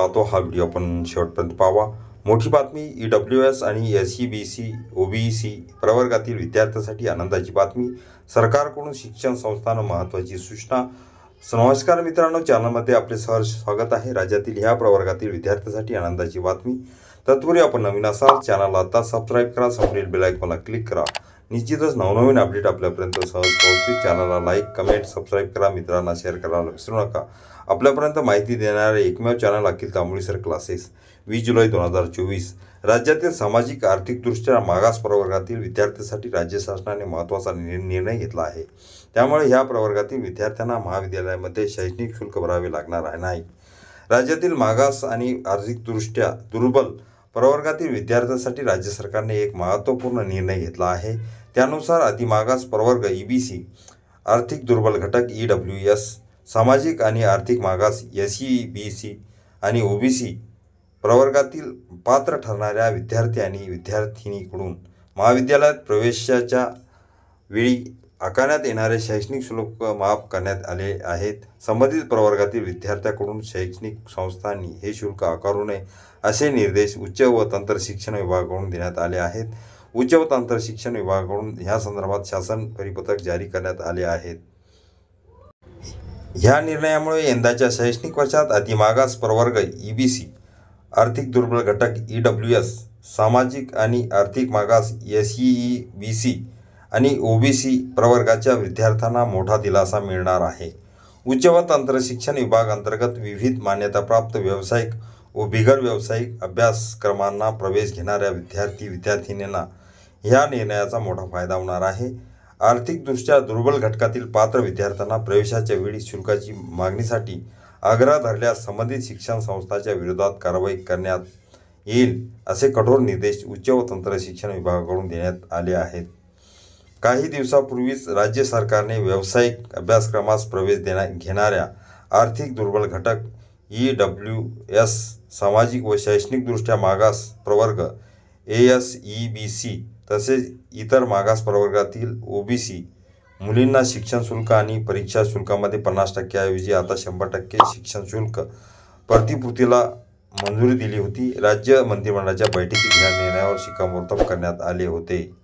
पाहतो हा व्हिडिओ आपण शेवटपर्यंत पाहावा। मोठी बातमी, EWS आणि SEBC OBC प्रवर्गातील विद्यार्थ्यांसाठी आनंदाची बातमी। सरकारकडून शिक्षण संस्थांना महत्त्वाची सूचना। नमस्कार मित्रांनो, चॅनलमध्ये आपले सहर्ष स्वागत आहे। राज्यातील ह्या प्रवर्गातील विद्यार्थ्यांसाठी आनंदाची बातमी। तत्पूर्वी आपण नवीन असाल चॅनलला आता सबस्क्राईब करा, समोरील बेल आयकॉनला क्लिक करा। निश्चितच नवनवीन अपडेट आपल्यापर्यंत सहज पोहोचतील। चॅनलला लाईक, कमेंट, सबस्क्राईब करा, मित्रांना शेअर करायला विसरू नका। आपल्यापर्यंत माहिती देणारे एकमेव channel Akhil Tamboli sir classes. 20 जुलै 2024 राज्यातील सामाजिक आर्थिकदृष्ट्या मागास प्रवर्गातील विद्यार्थ्यांसाठी राज्य शासनाने महत्त्वाचा निर्णय घेतला आहे। त्यामुळे ह्या प्रवर्गातील विद्यार्थ्यांना महाविद्यालयामध्ये शैक्षणिक शुल्क भरावे लागणार नाही। राज्यातील मागास आणि आर्थिकदृष्ट्या दुर्बल प्रवर्गातील विद्यार्थ्यांसाठी राज्य सरकारने एक महत्त्वपूर्ण निर्णय घेतला आहे। त्यानुसार अतिमागास प्रवर्ग EBC, आर्थिक दुर्बल घटक EWS, सामाजिक आणि आर्थिक मागास SEBC आणि OBC प्रवर्गातील पात्र ठरणाऱ्या विद्यार्थी आणि विद्यार्थिनीकडून महाविद्यालयात प्रवेशाच्या वेळी आकारण्यात येणारे शैक्षणिक शुल्क माफ करण्यात आले आहेत। संबंधित प्रवर्गातील विद्यार्थ्यांकडून शैक्षणिक संस्थांनी हे शुल्क आकारू नये असे निर्देश उच्च व तंत्र शिक्षण विभागाकडून देण्यात आले आहेत। उच्च व तंत्र शिक्षण विभागाकडून ह्या संदर्भात शासन परिपत्रक जारी करण्यात आले आहेत। ह्या निर्णयामुळे यंदाच्या शैक्षणिक वर्षात अतिमागास प्रवर्ग EBC, आर्थिक दुर्बल घटक EWS, सामाजिक आणि आर्थिक मागास SEBC आणि OBC प्रवर्गाच्या विद्यार्थ्यांना मोठा दिलासा मिळणार आहे। उच्च व तंत्र शिक्षण विभाग अंतर्गत विविध मान्यताप्राप्त व्यावसायिक व बिगर व्यावसायिक अभ्यासक्रमांना प्रवेश घेणाऱ्या विद्यार्थी-विद्यार्थिनींना ह्या निर्णयाचा मोठा फायदा होणार आहे। आर्थिकदृष्ट्या दुर्बल घटकातील पात्र विद्यार्थ्यांना प्रवेशाच्या वेळी शुल्काची मागणीसाठी आग्रह धरल्यास संबंधित शिक्षण संस्थांच्या विरोधात कारवाई करण्यात येईल असे कठोर निर्देश उच्च व तंत्र शिक्षण विभागाकडून देण्यात आले आहेत। काही दिवसापूर्वीच राज्य सरकारने व्यावसायिक अभ्यासक्रमास प्रवेश घेणाऱ्या आर्थिक दुर्बल घटक EWS, सामाजिक व शैक्षणिकदृष्ट्या मागास प्रवर्ग SEBC तसेच इतर मागास प्रवर्गातील OBC मुलींना शिक्षण शुल्क आणि परीक्षा शुल्कामध्ये 50% ऐवजी आता 100% शिक्षण शुल्क प्रतिपूर्तीला मंजुरी दिली होती। राज्य मंत्रिमंडळाच्या बैठकीत या निर्णयावर शिक्कामोर्तब करण्यात आले होते।